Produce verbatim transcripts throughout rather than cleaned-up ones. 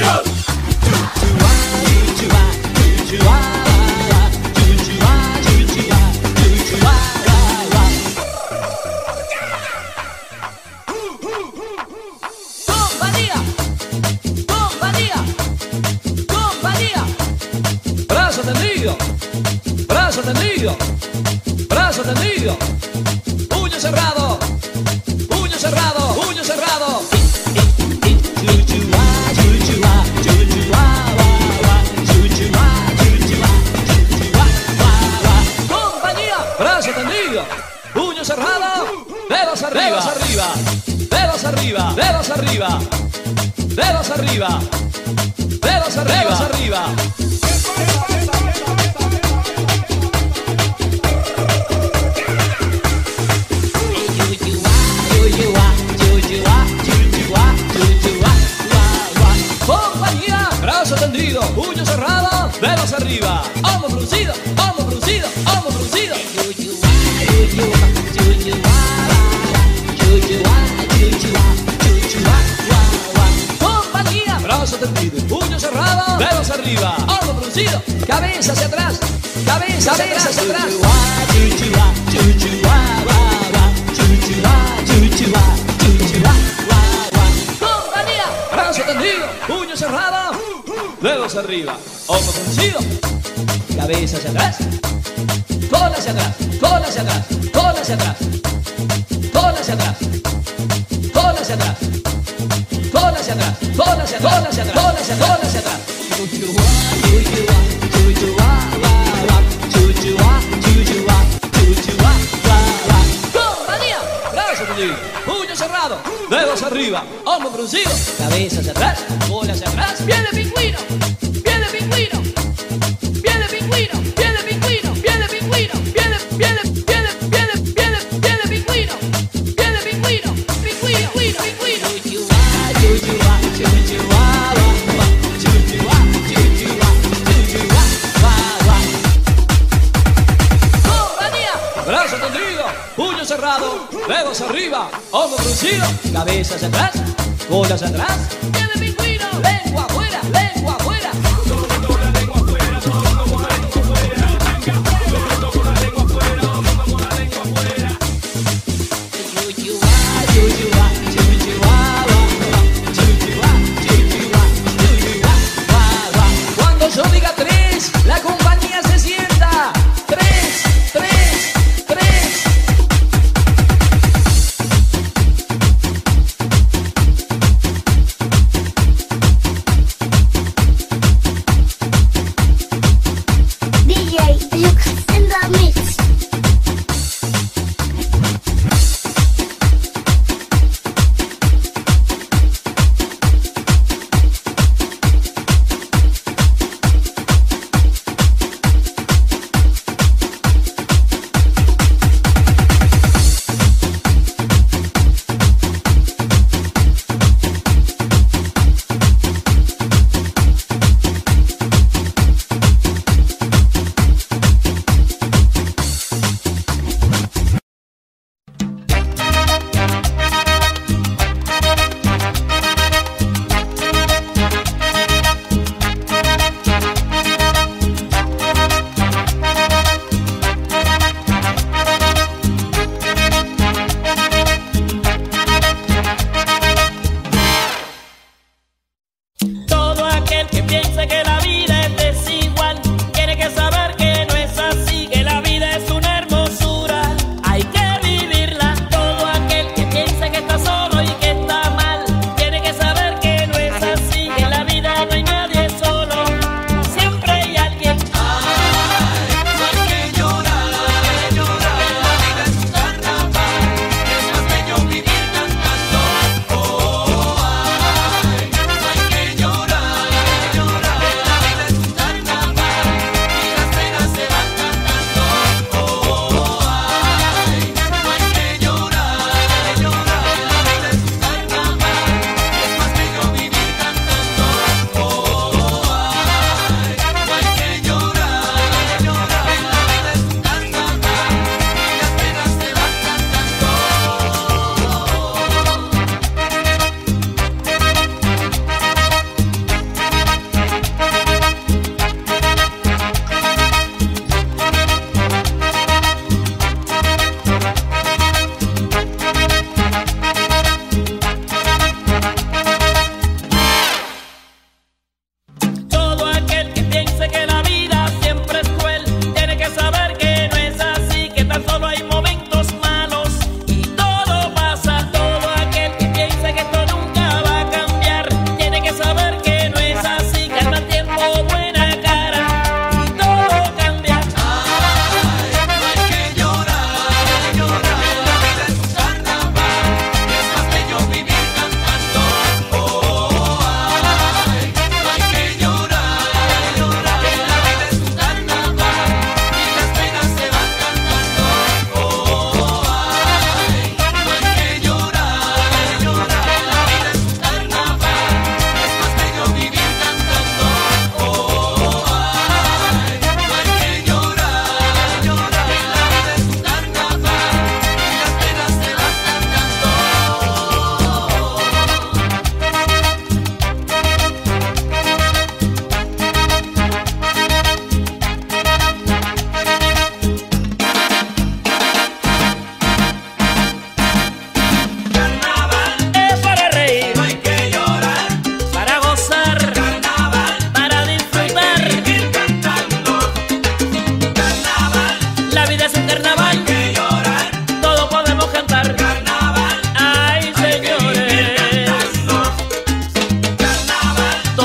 brazo tendido, brazo tendido, puño cerrado, puño cerrado, puño cerrado. Compañía, brazo tendido, puño cerrado, dedos arriba, dedos arriba, dedos arriba, dedos arriba, dedos arriba, dedos arriba, dedos arriba. Compañía, brazo tendido, puño cerrado, dedos arriba, hombro fruncido, hombro fruncido, hombro fruncido. Compañía, brazo tendido, puño cerrado, dedos arriba, hombro fruncido, cabeza hacia atrás, cabeza hacia atrás, hacia atrás. Compañía, brazo tendido, puño cerrado, dedos arriba, hombro fruncido, cabeza hacia atrás, cola hacia atrás, cola hacia atrás, cola hacia atrás, cola hacia atrás, cola hacia atrás, cola hacia atrás, cola hacia atrás, cola hacia atrás, cola hacia atrás, cola hacia atrás. Compañía, brazo tendido, puño cerrado, dedos arriba, hombro fruncido, cabeza hacia atrás, cola hacia atrás, piel de pingüino, piel de pingüino, piel de pingüino, piel de pingüino, piel de pingüino, piel de piel de piel de piel de piel de piel de pingüino, piel de pingüino, pingüino, pingüino, pingüino. Compañía, brazo tendido, puño cerrado, dedos arriba, hombro fruncido, cabeza hacia atrás, cola hacia atrás, piel de pingüino, lengua afuera, lengua afuera. Cuando yo diga tres, la compañía se sienta. Tres, tres, tres. D J Lux in the mix. Todo aquel que piense que la vida es desigual tiene que saber que no es así, que la vida es una hermosura, hay que vivirla. Todo aquel que piense que está solo y que está mal tiene que saber que no es así, que en la vida no hay nadie solo, siempre hay alguien. Ay, no hay que llorar, llorar, la vida es un carnaval, es más bello vivir cantando. Oh, ay, no hay que llorar, llorar, la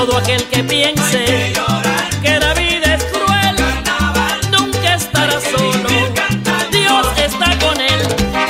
Todo aquel que piense que la vida es cruel, nunca estará solo, Dios está con él.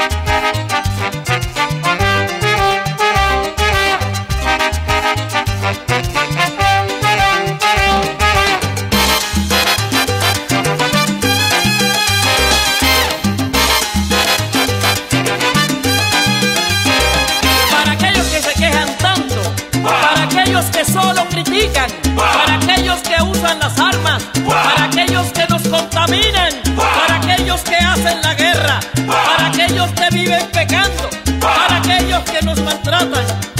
Para aquellos que se quejan tanto, para aquellos que solo critican, para aquellos que usan las armas, para aquellos que nos contaminan, para aquellos que hacen la guerra, para aquellos que viven pecando, para aquellos que nos maltratan,